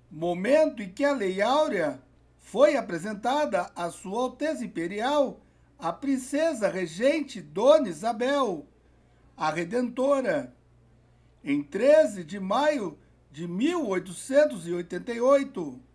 momento em que a Lei Áurea foi apresentada à Sua Alteza Imperial, a Princesa Regente Dona Isabel, a Redentora, em 13 de maio de 1888.